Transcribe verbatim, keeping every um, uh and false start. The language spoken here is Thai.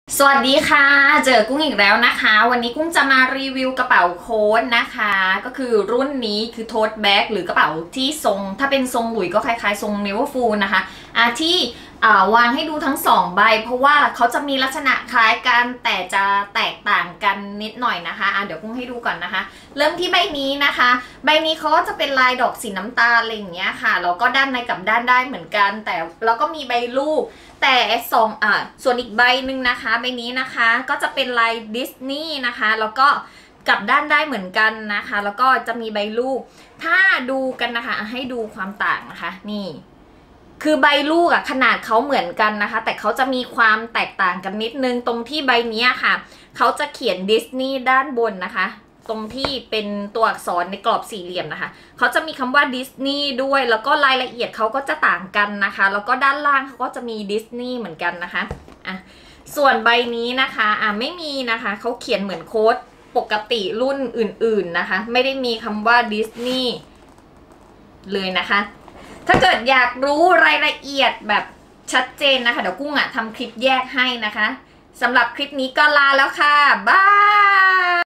สวัสดีค่ะเจอกุ้งอีกแล้วนะคะวันนี้กุ้งจะมารีวิวกระเป๋าโค้ทนะคะก็คือรุ่นนี้คือโทสแบ็กหรือกระเป๋าที่ทรงถ้าเป็นทรงหลุยก็คล้ายๆทรงเนเวอร์ฟูลนะคะอ่าที่อ่าวางให้ดูทั้งสองใบเพราะว่าเขาจะมีลักษณะคล้ายกันแต่จะแตกต่างกันนิดหน่อยนะคะอ่าเดี๋ยวกุ้งให้ดูก่อนนะคะเริ่มที่ใบนี้นะคะใบนี้เขาก็จะเป็นลายดอกสีน้ำตาลอะไรอย่างเงี้ยค่ะแล้วก็ด้านในกับด้านได้เหมือนกันแต่แล้วก็มีใบลูกแต่สองอ่าส่วนอีกใบหนึ่งนะคะใบนี้นะคะก็จะเป็นลายดิสนีย์นะคะแล้วก็กลับด้านได้เหมือนกันนะคะแล้วก็จะมีใบลูกถ้าดูกันนะคะให้ดูความต่างนะคะนี่คือใบลูกอะขนาดเขาเหมือนกันนะคะแต่เขาจะมีความแตกต่างกันนิดนึงตรงที่ใบนี้ค่ะเขาจะเขียนดิสนีย์ด้านบนนะคะตรงที่เป็นตัวอักษรในกรอบสี่เหลี่ยมนะคะเขาจะมีคำว่าดิสนีย์ด้วยแล้วก็รายละเอียดเขาก็จะต่างกันนะคะแล้วก็ด้านล่างเขาก็จะมีดิสนีย์เหมือนกันนะคะอ่ะส่วนใบนี้นะคะอ่ะไม่มีนะคะเขาเขียนเหมือนโค้ดปกติรุ่นอื่นๆนะคะไม่ได้มีคำว่าดิสนีย์เลยนะคะถ้าเกิดอยากรู้รายละเอียดแบบชัดเจนนะคะเดี๋ยวกุ้งอ่ะทำคลิปแยกให้นะคะสำหรับคลิปนี้ก็ลาแล้วค่ะบาย